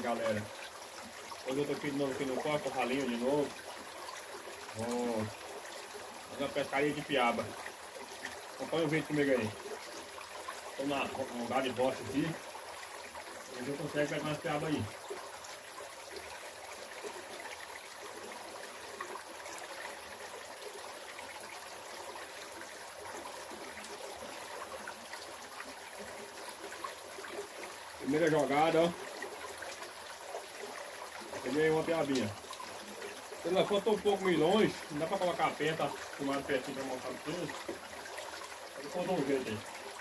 galera. Hoje eu tô aqui de novo aqui no Costa, ralinho de novo. Vou fazer uma pescaria de piaba. Acompanha o vídeo comigo aí. Estou num lugar de bosta aqui. Hoje eu consigo pegar umas piabas aí. Primeira jogada, ó. Peguei uma piabinha. Ela faltou um pouco meio longe, não dá pra colocar perto, tá filmado pertinho pra mostrar pra vocês. Ele faltou um jeito aí.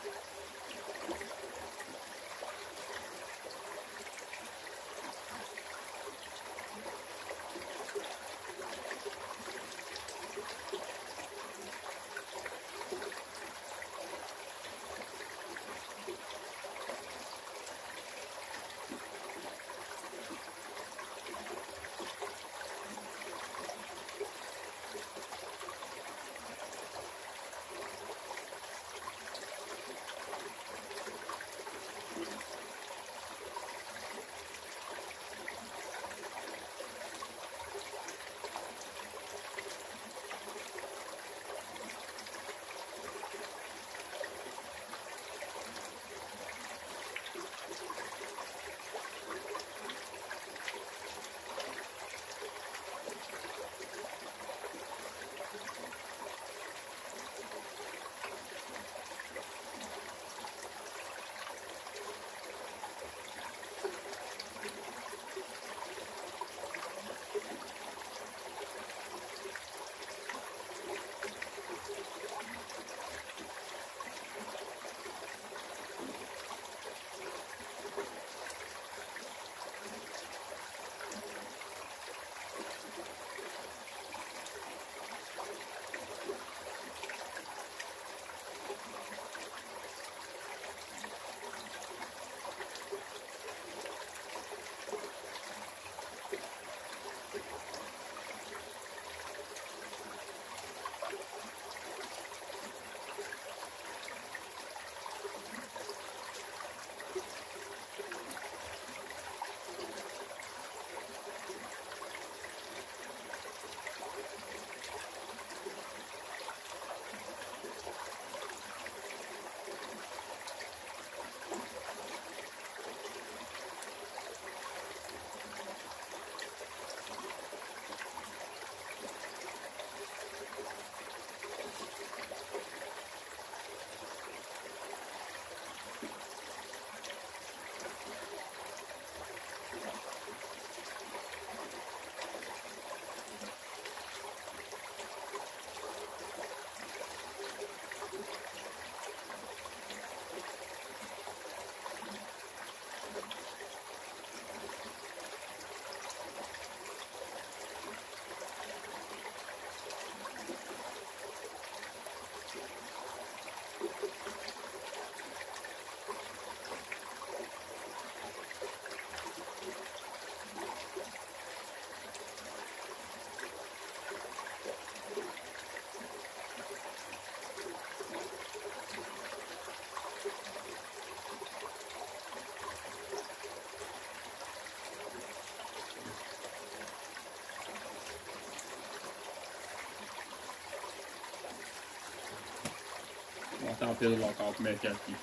Vou mostrar pra vocês o local como é que é aqui.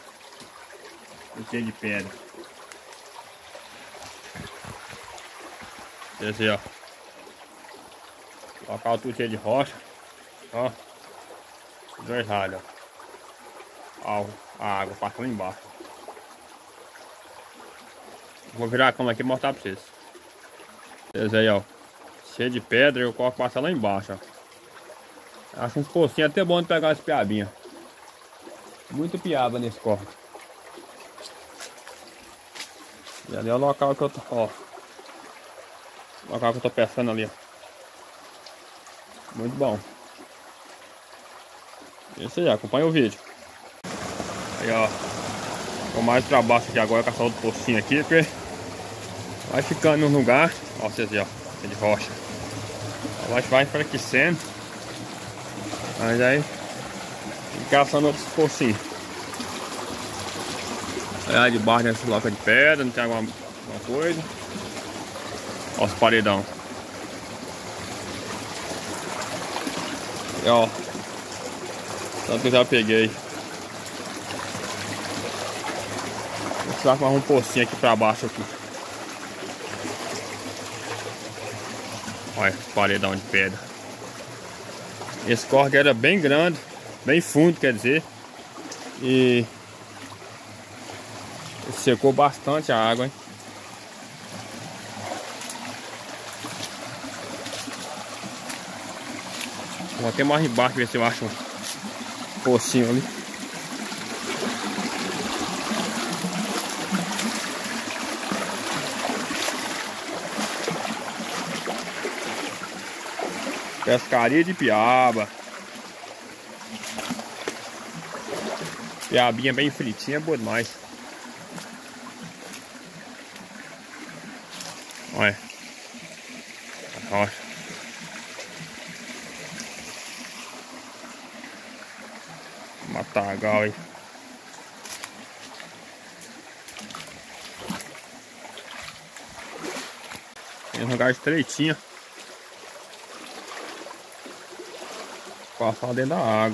Cheio de pedra. Esse aí, ó. O local tudo cheio de rocha. Ó. Dois ralhos, ó. A água passando embaixo. Vou virar a câmera aqui e mostrar pra vocês. Esse aí, ó. Cheio de pedra e o corpo passa lá embaixo, ó. Acho uns pocinhos até bom de pegar as piabinhas. Muito piaba nesse corpo. E ali é o local que eu tô, ó. O local que eu tô pescando ali, ó. Muito bom. Isso aí, acompanha o vídeo. Aí, ó. Vou mais pra baixo aqui agora com essa outra pocinha aqui, porque vai ficando no lugar. Ó, vocês aí, ó. De rocha. Vai enfraquecendo. Mas aí caçando outros pocinhos. Olha debaixo desse local de pedra, não tem alguma coisa. Ó os paredão. E ó, tanto que eu já peguei. Vou precisar mais um pocinho aqui pra baixo aqui. Olha, paredão de pedra. Esse córrego era bem grande, bem fundo, quer dizer. E secou bastante a água, hein? Vou até mais embaixo ver se eu acho um pocinho ali. Pescaria de piaba. Piabinha bem fritinha, boa demais. Olha. A rocha. Matagal aí. Tem um lugar estreitinho. Passar dentro da água.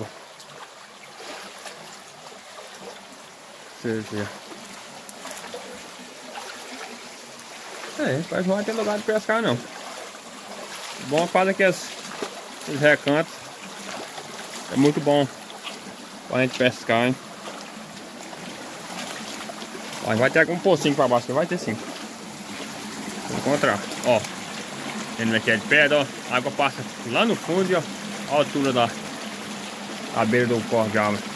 Você vê. Mas não vai ter lugar de pescar não. Bom, faz aqui os recantos. É muito bom pra gente pescar, hein? Mas vai ter algum pocinho pra baixo, vai ter sim. Vou encontrar. Ó, ele aqui é de pedra, ó. A água passa lá no fundo, ó. A altura da beira do córrego de água.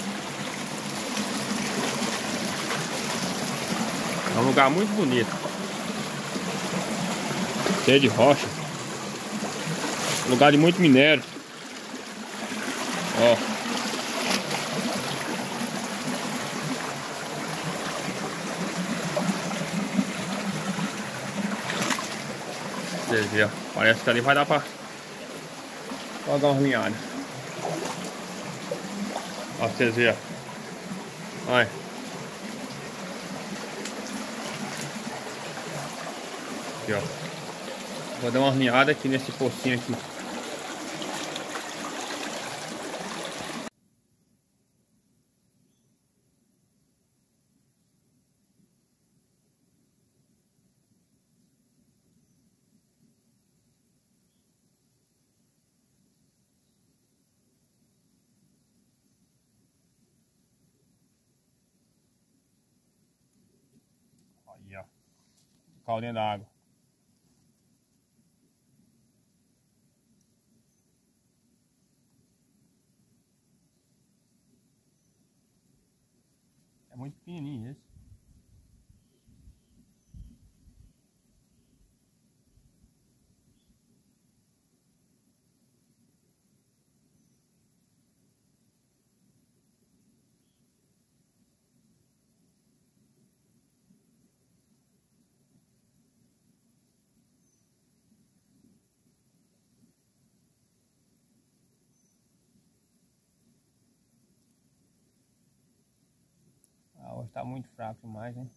É um lugar muito bonito. Cheio de rocha. Lugar de muito minério. Ó. Vocês viram? Parece que ali vai dar pra dar uma arminhada. Ó, vocês viram? Olha. Aqui, ó. Vou dar uma arminhada aqui nesse pocinho aqui. Aí, ó. Caiu dentro da água. É muito pequenininho esse. Hoje tá muito fraco demais, hein?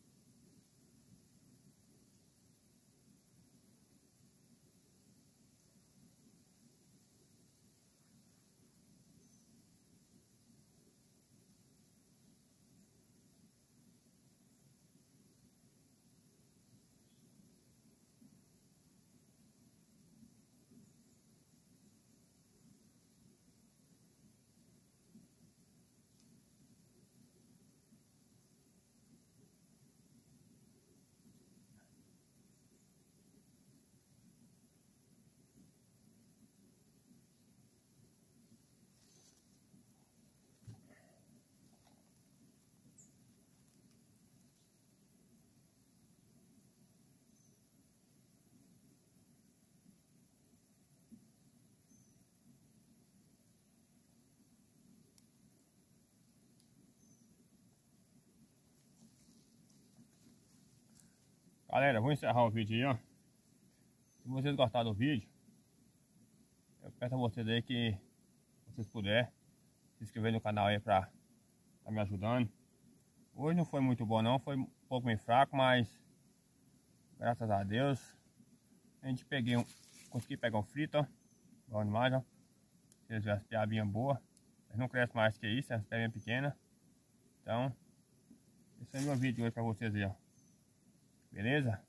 Galera, vou encerrar o vídeo aí, ó. Se vocês gostaram do vídeo, eu peço a vocês aí que, se vocês puderem, se inscrever no canal aí pra tá me ajudando. Hoje não foi muito bom não, foi um pouco meio fraco, mas graças a Deus A gente consegui pegar um frito, ó. Bom demais, ó. Vocês viram as piabinhas boas. Mas não cresce mais que isso, as piabinhas pequenas. Então, esse é o meu vídeo hoje pra vocês aí, ó. Beleza?